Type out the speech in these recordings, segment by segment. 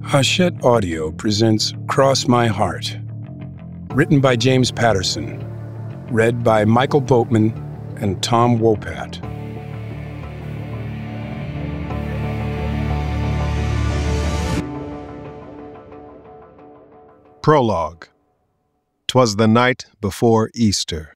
Hachette Audio presents Cross My Heart, written by James Patterson, read by Michael Boatman and Tom Wopat. Prologue. 'Twas the night before Easter.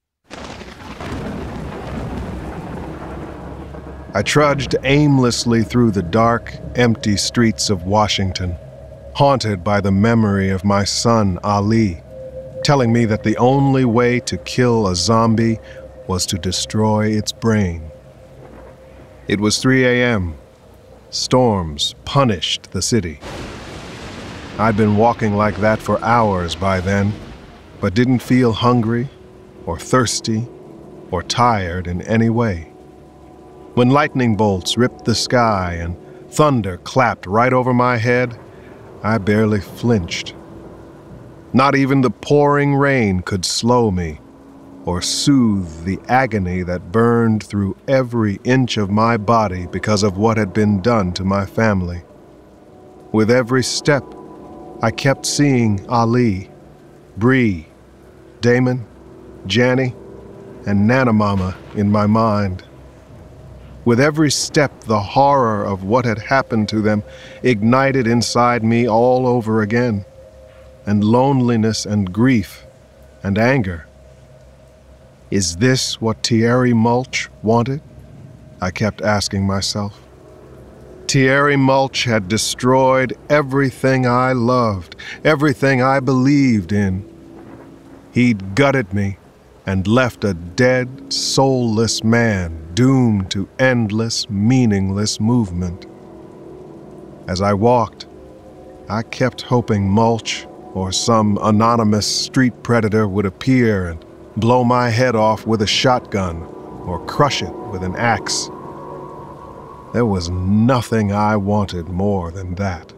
I trudged aimlessly through the dark, empty streets of Washington, haunted by the memory of my son Ali, telling me that the only way to kill a zombie was to destroy its brain. It was 3 a.m. Storms punished the city. I'd been walking like that for hours by then, but didn't feel hungry or thirsty or tired in any way. When lightning bolts ripped the sky and thunder clapped right over my head, I barely flinched. Not even the pouring rain could slow me or soothe the agony that burned through every inch of my body because of what had been done to my family. With every step, I kept seeing Ali, Bree, Damon, Janny, and Nana Mama in my mind. With every step, the horror of what had happened to them ignited inside me all over again, and loneliness and grief and anger. Is this what Thierry Mulch wanted? I kept asking myself. Thierry Mulch had destroyed everything I loved, everything I believed in. He'd gutted me and left a dead, soulless man doomed to endless, meaningless movement. As I walked, I kept hoping Mulch or some anonymous street predator would appear and blow my head off with a shotgun or crush it with an axe. There was nothing I wanted more than that.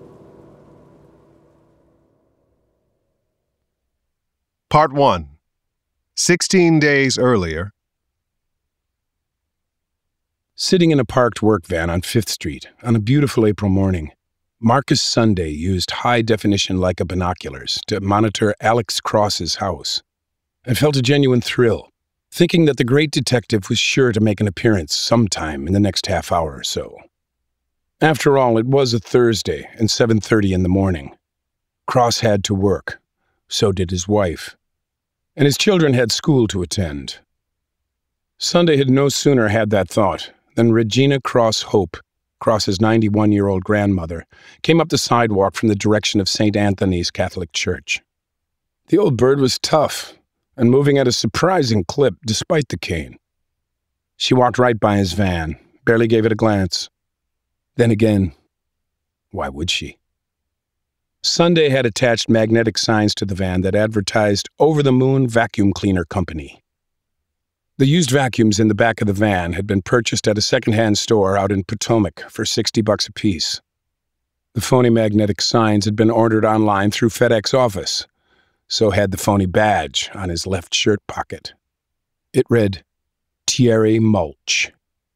Part 1. 16 days earlier. Sitting in a parked work van on 5th Street on a beautiful April morning, Marcus Sunday used high-definition Leica binoculars to monitor Alex Cross's house and felt a genuine thrill, thinking that the great detective was sure to make an appearance sometime in the next half hour or so. After all, it was a Thursday and 7:30 in the morning. Cross had to work. So did his wife. And his children had school to attend. Sunday had no sooner had that thought than Regina Cross Hope, Cross's 91-year-old grandmother, came up the sidewalk from the direction of St. Anthony's Catholic Church. The old bird was tough and moving at a surprising clip despite the cane. She walked right by his van, barely gave it a glance. Then again, why would she? Sunday had attached magnetic signs to the van that advertised Over the Moon Vacuum Cleaner Company. The used vacuums in the back of the van had been purchased at a secondhand store out in Potomac for $60 apiece. The phony magnetic signs had been ordered online through FedEx office. So had the phony badge on his left shirt pocket. It read, Thierry Mulch.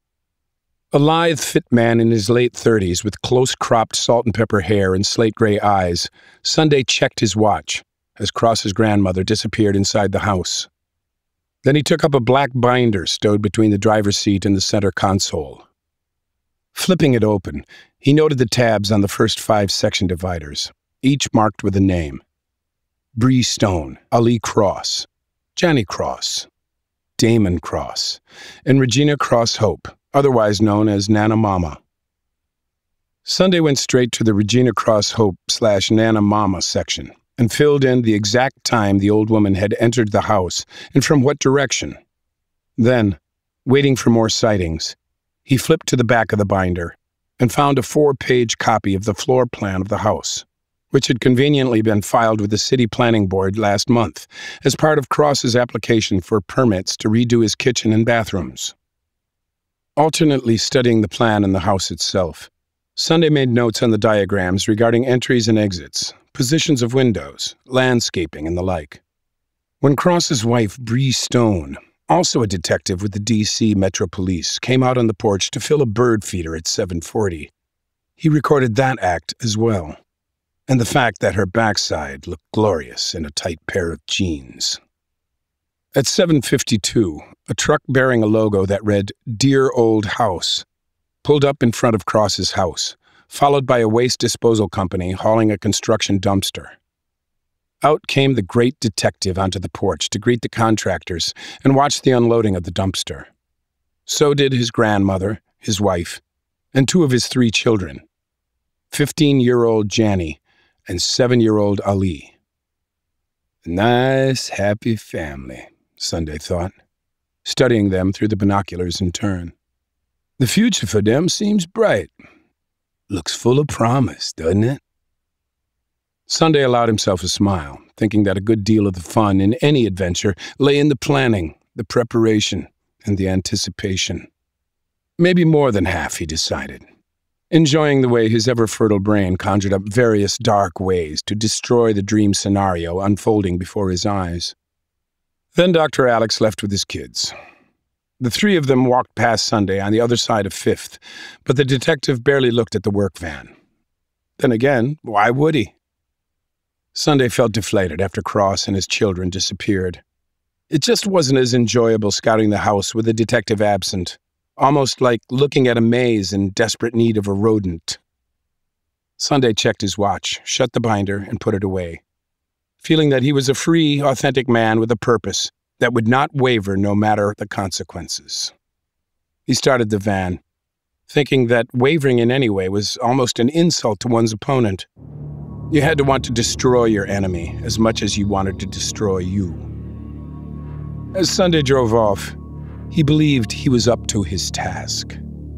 A lithe, fit man in his late 30s with close-cropped salt-and-pepper hair and slate-gray eyes, Sunday checked his watch as Cross's grandmother disappeared inside the house. Then he took up a black binder stowed between the driver's seat and the center console. Flipping it open, he noted the tabs on the first 5 section dividers, each marked with a name. Bree Stone, Ali Cross, Janny Cross, Damon Cross, and Regina Cross Hope, otherwise known as Nana Mama. Sunday went straight to the Regina Cross Hope / Nana Mama section and filled in the exact time the old woman had entered the house and from what direction. Then, waiting for more sightings, he flipped to the back of the binder and found a 4-page copy of the floor plan of the house, which had conveniently been filed with the City Planning Board last month as part of Cross's application for permits to redo his kitchen and bathrooms. Alternately studying the plan and the house itself, Sunday made notes on the diagrams regarding entries and exits, positions of windows, landscaping, and the like. When Cross's wife, Bree Stone, also a detective with the D.C. Metro Police, came out on the porch to fill a bird feeder at 7:40, He recorded that act as well, and the fact that her backside looked glorious in a tight pair of jeans. At 7:52, a truck bearing a logo that read, "Dear Old House," pulled up in front of Cross's house, followed by a waste disposal company hauling a construction dumpster. Out came the great detective onto the porch to greet the contractors and watch the unloading of the dumpster. So did his grandmother, his wife, and two of his 3 children, 15-year-old Jani and 7-year-old Ali. A nice, happy family, Sunday thought, studying them through the binoculars in turn. The future for them seems bright. Looks full of promise, doesn't it? Sunday allowed himself a smile, thinking that a good deal of the fun in any adventure lay in the planning, the preparation, and the anticipation. Maybe more than half, he decided, enjoying the way his ever-fertile brain conjured up various dark ways to destroy the dream scenario unfolding before his eyes. Then Dr. Alex left with his kids. The 3 of them walked past Sunday on the other side of 5th, but the detective barely looked at the work van. Then again, why would he? Sunday felt deflated after Cross and his children disappeared. It just wasn't as enjoyable scouting the house with the detective absent, almost like looking at a maze in desperate need of a rodent. Sunday checked his watch, shut the binder, and put it away, feeling that he was a free, authentic man with a purpose that would not waver no matter the consequences. He started the van, thinking that wavering in any way was almost an insult to one's opponent. You had to want to destroy your enemy as much as you wanted to destroy you. As Sunday drove off, he believed he was up to his task.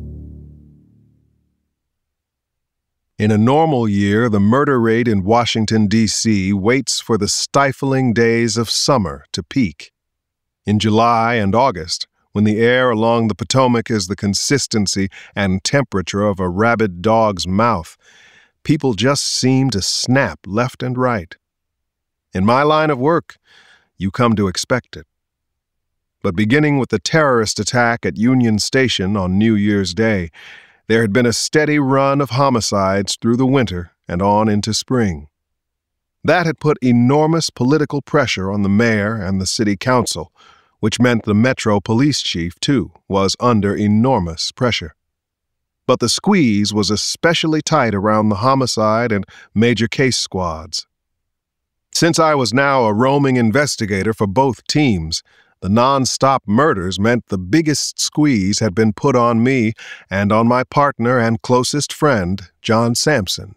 In a normal year, the murder rate in Washington, D.C. waits for the stifling days of summer to peak. In July and August, when the air along the Potomac is the consistency and temperature of a rabid dog's mouth, people just seem to snap left and right. In my line of work, you come to expect it. But beginning with the terrorist attack at Union Station on New Year's Day, there had been a steady run of homicides through the winter and on into spring. That had put enormous political pressure on the mayor and the city council, which meant the Metro Police Chief, too, was under enormous pressure. But the squeeze was especially tight around the homicide and major case squads. Since I was now a roaming investigator for both teams, the non-stop murders meant the biggest squeeze had been put on me and on my partner and closest friend, John Sampson.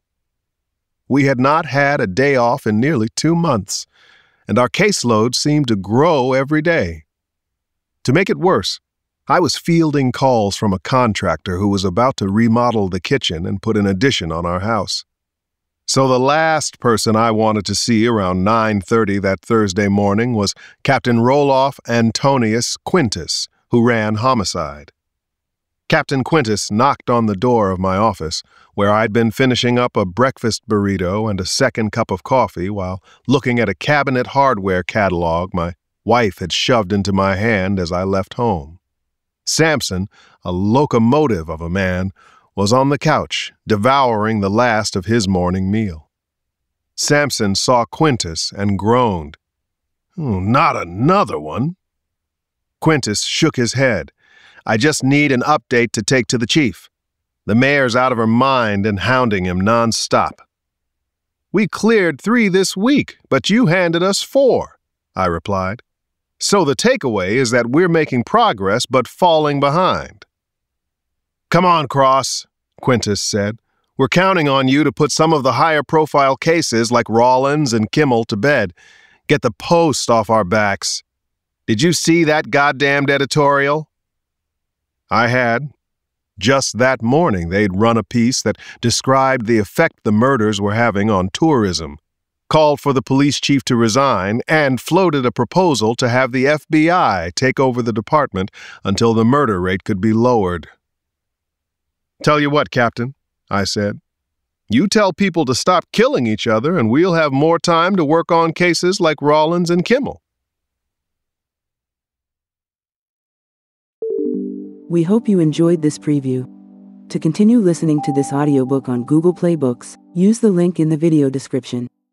We had not had a day off in nearly 2 months, and our caseload seemed to grow every day. To make it worse, I was fielding calls from a contractor who was about to remodel the kitchen and put an addition on our house. So the last person I wanted to see around 9:30 that Thursday morning was Captain Roloff Antonius Quintus, who ran homicide. Captain Quintus knocked on the door of my office, where I'd been finishing up a breakfast burrito and a second cup of coffee while looking at a cabinet hardware catalog my wife had shoved into my hand as I left home. Sampson, a locomotive of a man, was on the couch, devouring the last of his morning meal. Sampson saw Quintus and groaned. "Oh, not another one." Quintus shook his head. "I just need an update to take to the chief. The mayor's out of her mind and hounding him nonstop." "We cleared 3 this week, but you handed us 4, I replied. "So the takeaway is that we're making progress but falling behind." "Come on, Cross," Quintus said. "We're counting on you to put some of the higher-profile cases like Rollins and Kimmel to bed. Get the Post off our backs. Did you see that goddamned editorial?" I had. Just that morning, they'd run a piece that described the effect the murders were having on tourism, called for the police chief to resign, and floated a proposal to have the FBI take over the department until the murder rate could be lowered. "Tell you what, Captain," I said. "You tell people to stop killing each other and we'll have more time to work on cases like Rollins and Kimmel." We hope you enjoyed this preview. To continue listening to this audiobook on Google Play Books, use the link in the video description.